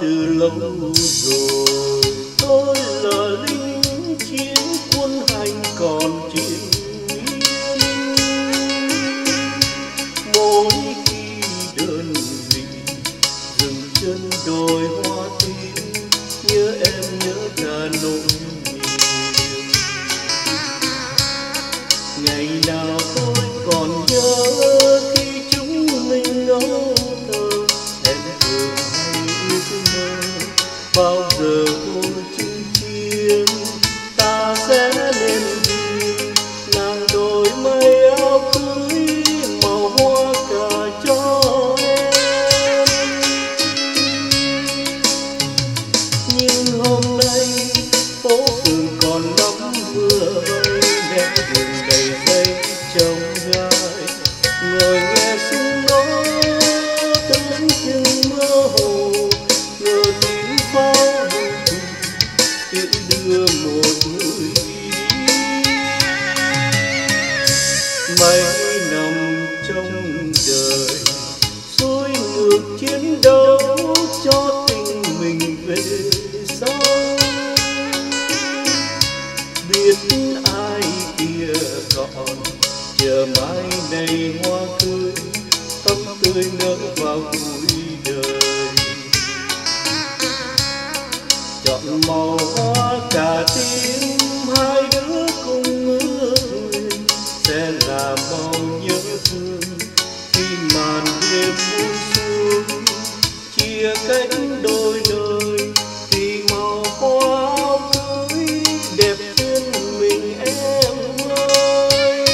từ lâu rồi. Tôi là lính chiến quân hành còn chiến miên. Mỗi khi đơn vị dừng chân đồi hoa tím, nhớ em nhớ cả nỗi niềm. Ngày nào tôi còn nhớ khi chúng mình ngóng thơ, em thường hay ước mơ bao giờ cô chinh chiến ta sẽ lên đường. Nàng đổi mây áo cưới màu hoa cà cho em. Nhưng hôm nay phố phường còn lắm mưa vây, nét đường đầy dây trông gai. Ngồi nghe súng nó tưởng chừng mơ hồ, ngờ tiếng pháo tiễn đưa một người đi. Mấy năm trong đời xuôi ngược chiến đấu cho tình mình về sau. Biết ai kia còn chờ mai này hoa cưới, tóc tươi nở vào cuối đời. Chọn màu hoa cả tim hai đứa cùng ước nguyện, sẽ là màu nhớ thương khi màn đêm buông xuống, chia cách đôi nơi vì màu hoa áo cưới đẹp trên mình em ơi.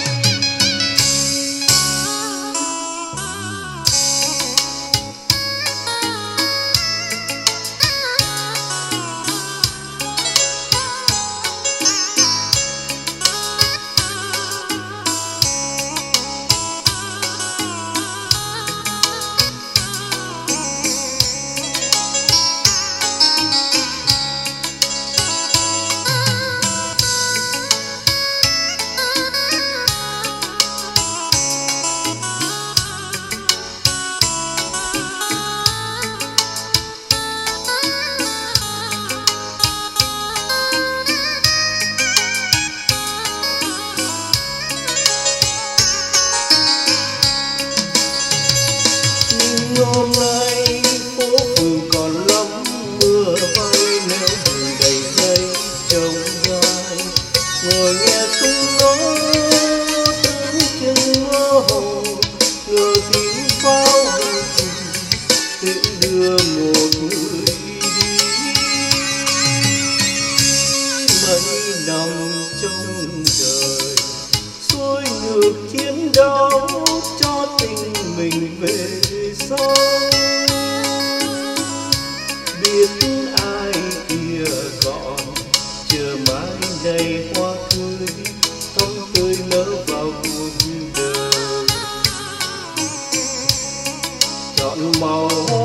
Hôm nay phố phường còn lắm mưa vây, nếu đường đầy dây trông gai. Ngồi nghe súng nó tưởng chừng mơ hồ, ngờ tiếng pháo tiễn đưa một người đi. Mấy năm trong đời xuôi ngược chiến đấu cho tình mình về sau. Biết ai kia còn chờ mai này hoa cưới, tóc tươi nở vào cuộc đời. Chọn màu